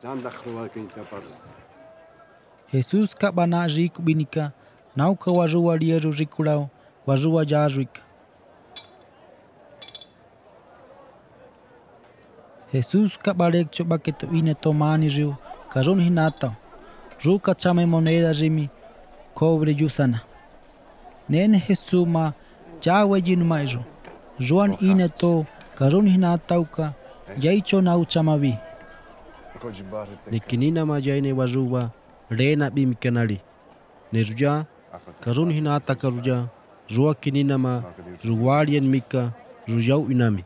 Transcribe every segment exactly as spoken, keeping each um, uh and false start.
Jesus kabana riku binika nauka warua lieru rikulao warua jarwika. Jesus kabarek coba keto ine tomani riu karun hinatao. Ruka chame moneda rimi cobre yusana. Nene Jesus ma jawe jinu mairu. Ruan ine to karun hinatauka jaicho na uchamavi. Nikinina ma jaine warua rena bimikanali. Neruja karun hinata karuja rua kinina ma ruwalien mika rujau inami.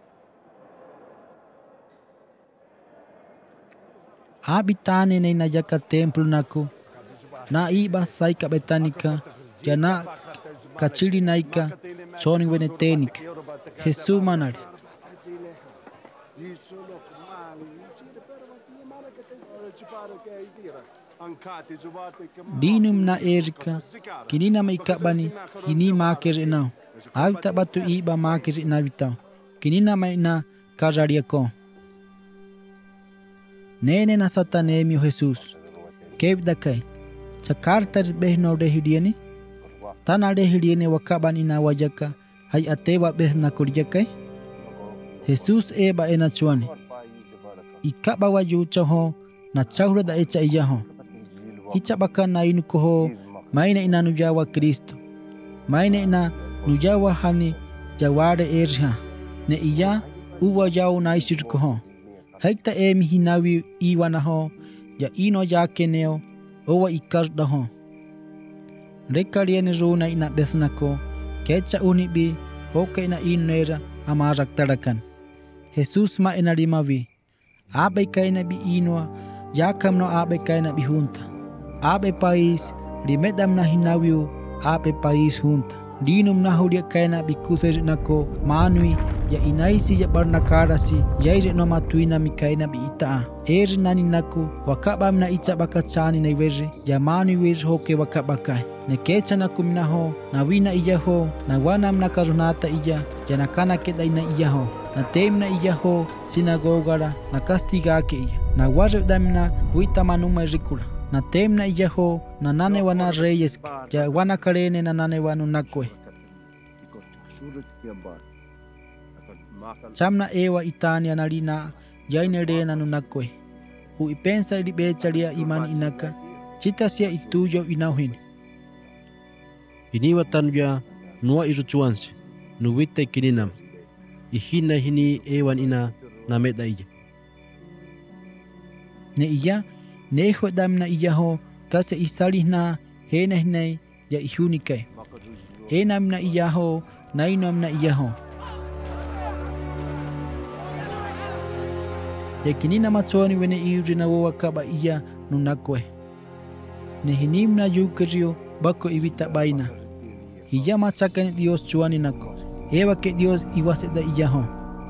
Habitane na inajaka templo nako na iba saika betanika jana kachili naika choni wenetenika Jesus manari dinum na erika kinina maikabani kini makere nao habita batu iba makere na vitao kinina maina kajariako. Nene na satanemi o Jesus. Kevda kai. Chakartar behno de hidieni. Tana de hidieni wakaban ina wajaka. Hai atewa behna kurjakai. Jesus eba ena chuani. Ikaba waju chaho na chahura da echa iya ho. Icha baka na inuko ho. Maina ina nujawa Kristo. Maina ina nujawa hani jaware erha. Ne iya uwa jau na ishirko ho. Haikta emi hinawi iwana ho, ja ino jake neo, owa ikarda ho. Rekariene runa ina besnako, kecha unibi, hoka ina inera amarak tarakan. Jesus ma ina rimavi. Abe kaina bi inwa, jakam no abe kaina bi hunta. Abe pais, rimedam na hinawiu, abe pais hunta. Dinum na hudia kaina bi kuthir nako, manui, ya inaisi ya barnakarasi jaire no matuina mikaina bi itaa eri nani naku wakaba mna icha bakachani na iwere jamani were hoke wakabakai ne kecha naku mina ho na wina iya ho na wana mna karunata iya janakana keda ina iya ho na temna iya ho sinagogara na kastiga ke iya na ware damna kuita manuma rikula na temna iya ho na nane wana reyes ya wana karene na nane wanu nakwe. Chamna ewa itania nalina jaine rena nunakwe. U ipensa ilibechalia imani inaka. Chita sia itujo inauhini. Iniwa tanbia nuwa iruchuansi. Nuwite kininam. Ihina hini ewan ina na meda iya. Ne iya neho damna iya ho kase isalih na hena hinai ya ihunikai. Enam na iya ho nainom na iya ho. Yakinina machoni wene iuri na wowa kaba iya nunakwe. Ne hinim na yukerio bako ibita baina. Hija machakan Dios chuani nako. Ewa ke Dios iwaseda iya ho.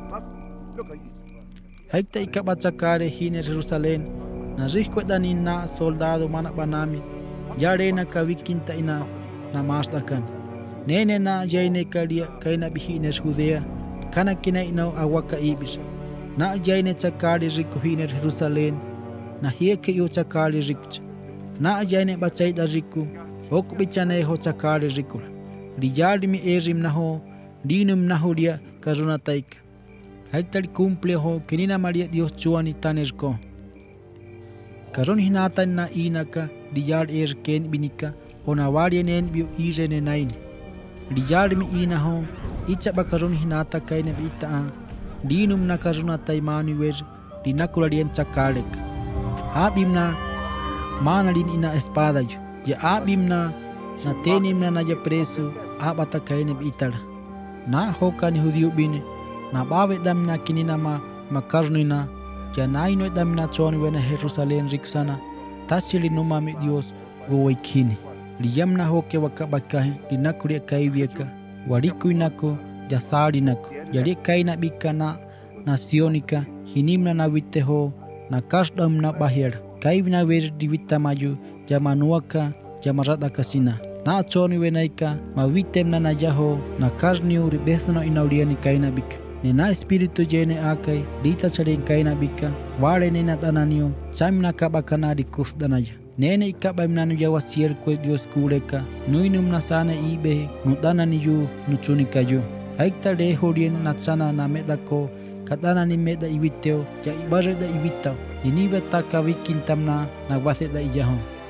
Haikta ikaba chakare hine Jerusalén. Na rikwe danin na soldado mana banami. Jare na kawikinta ina na masdakan. Nene na jaine kalia kaina bihine Judea. Kana kina inau awaka ibis. Na jaine chakari riku hine Jerusalén. Na hieke yo chakari rikcha. Na jaine bachaida riku. Oku bichane ho chakari rikula. Rijali mi erim na ho. Dinum na ho ria karuna taika. Haitari cumple ho kinina Maria Dios chuani tanerko. Karon hinatan na inaka rijal er ken binika. Ona warien biu irene nain. Rijal mi ina ho. Icha bakaron hinata kaina bitaa. Dinum na karuna taimani wer dinakularien chakarek. Abim na manalin ina espada yo. Ya abim na na tenim na na ya preso abata kaina bitara. Na hoka ni hudiu bine. Na bawe dam na kinina ma makarnina. Ya naino dam na choni wena Jerusalén riksana. Tasili numa me Dios gowe kini. Liyam na hoke wakabakahi dinakulia kaivieka. Wariku inako jasari nako. Yari kaina bikana nasionika hinimna na witeho na kasdam na bahir. Kaivna wer divita maju jamanuaka jamarada kasina. Na achoni wenaika ma witem na najaho na kasniu ribethno inauliani kaina bika. Nena espiritu jene akai dita charin kaina bika wale nena tananio chamna kabakana di kusdanaya. Nene ikaba mnanu jawa sierkwe Dios kuleka nuinum nasane ibe nutana niyu nuchunika yu. Aikta le horien nachana na medako katana ni meda ibiteo ja ibaje da ibitao. Ini betaka wikintamna na wase da ijaho.